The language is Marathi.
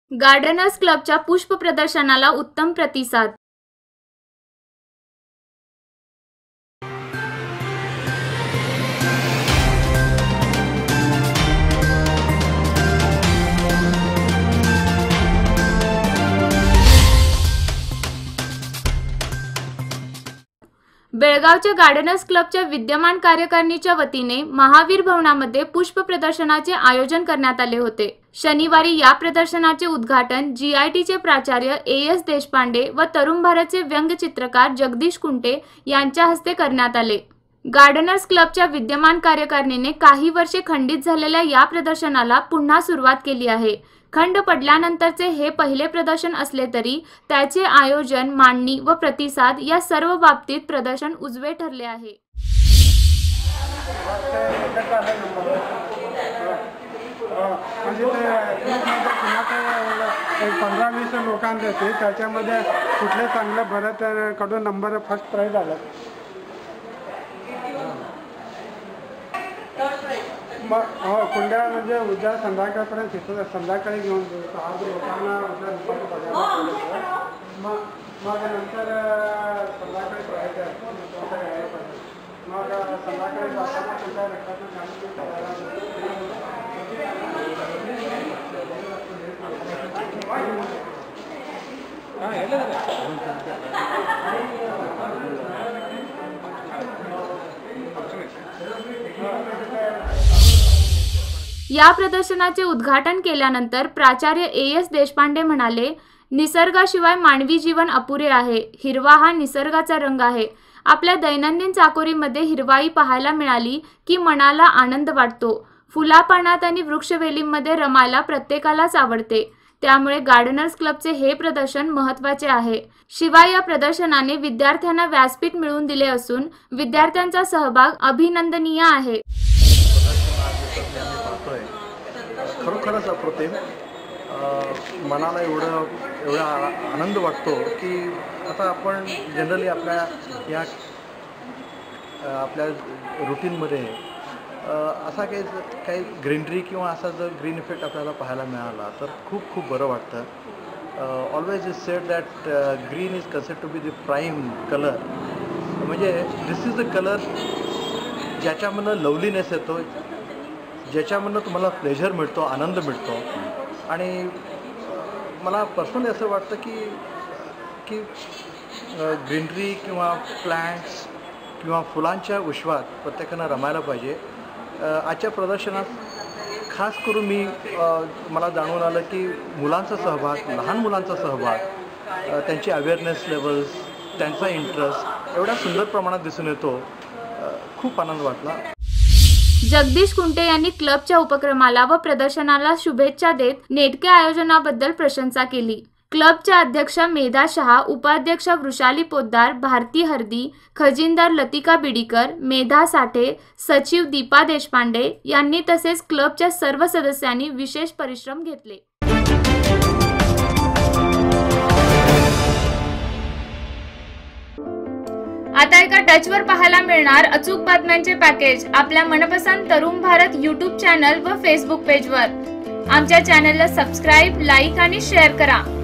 गार्डनर्स क्लबच्या पुष्प प्रदर्शनाला उत्तम प्रतिसाद। बेळगावच्या गार्डनर्स क्लबच्या विद्यमान कार्यकारिणीच्या वतीने महावीर भवनामध्ये पुष्प प्रदर्शनाचे आयोजन करण्यात आले होते। शनिवारी या प्रदर्शनाचे उद्घाटन GITचे प्राचार्य AS देशपांडे व तरुण भारतचे व्यंगचित्रकार जगदीश कुंटे यांच्या हस्ते करण्यात आले। गार्डनर्स क्लबच्या विद्यमान कार्यकारिणीने काही वर्षे खंडित झालेल्या या प्रदर्शनाला पुन्हा सुरुवात केली आहे। खंड पडल्यानंतरचे हे पहिले प्रदर्शन असले तरी त्याचे आयोजन, मांडणी व प्रतिसाद या सर्व बाबतीत प्रदर्शन उजवे ठरले आहे। एक 15-20 लोकांचे त्याच्यामध्ये कुठले चांगले भरत कडून नंबर फर्स्ट प्राइज आला। मग कुंड्या म्हणजे उद्या संध्याकाळपर्यंत तिथं संध्याकाळी घेऊन आज लोकांना उद्या दुपारी बघायला मग नंतर संध्याकाळी बघायचं मग संध्याकाळी जाताना तुमच्या या प्रदर्शनाचे उद्घाटन केल्यानंतर प्राचार्य AS देशपांडे म्हणाले, निसर्गाशिवाय मानवी जीवन अपुरे आहे। हिरवा हा निसर्गाचा रंग आहे। आपल्या दैनंदिन चाकोरीमध्ये हिरवाई पाहायला मिळाली की मनाला आनंद वाटतो। फुलापानात आणि वृक्षवेलींमध्ये रमायला प्रत्येकालाच आवडते। त्यामुळे गार्डनर्स क्लबचे हे प्रदर्शन महत्त्वाचे आहे। शिवाय या प्रदर्शनाने विद्यार्थ्यांना व्यासपीठ मिळवून दिले असून विद्यार्थ्यांचा सहभाग अभिनंदनीय आहे। खरोखरच अप्रतिम, मनाला एवढा आनंद वाटतो की आता आपण जनरली आपल्या रुटीनमध्ये असा काही ग्रीनरी किंवा असा जर ग्रीन इफेक्ट आपल्याला पाहायला मिळाला तर खूप बरं वाटतं। Always is said that green is considered to be the prime colour, म्हणजे दिस इज द कलर ज्याच्यामधनं लवलीनेस येतो, ज्याच्यामधनं तुम्हाला प्लेजर मिळतो, आनंद मिळतो। आणि मला पर्सनली असं वाटतं की ग्रीनरी किंवा प्लांट्स किंवा फुलांच्या विश्वात प्रत्येकानं रमायला पाहिजे। आजच्या प्रदर्शनात खास करून मला जाणून आलं की मुलांचा सहभाग, लहान मुलांचा सहभाग, त्यांची अवेअरनेस लेवल्स, त्यांचा इंटरेस्ट एवढ्या सुंदर प्रमाणात दिसून येतो। खूप आनंद वाटला। जगदीश कुंटे यांनी क्लबच्या उपक्रमाला व प्रदर्शनाला शुभेच्छा देत नेटक्या आयोजनाबद्दल प्रशंसा केली। क्लबच्या अध्यक्षा मेधा शहा, उपाध्यक्षा वृषाली पोद्दार, भारती हरदी, खजिनदार लतिका बिडीकर, मेधा साठे, सचिव दीपा देशपांडे यांनी तसेच क्लबच्या सर्व सदस्यांनी विशेष परिश्रम घेतले। आता एका टचवर पाहायला मिळणार अचूक बातम्यांचे पॅकेज आपल्या मनपसंत तरुण भारत YouTube चॅनल व Facebook पेजवर। आमच्या चॅनलला सबस्क्राइब, लाईक आणि शेअर करा।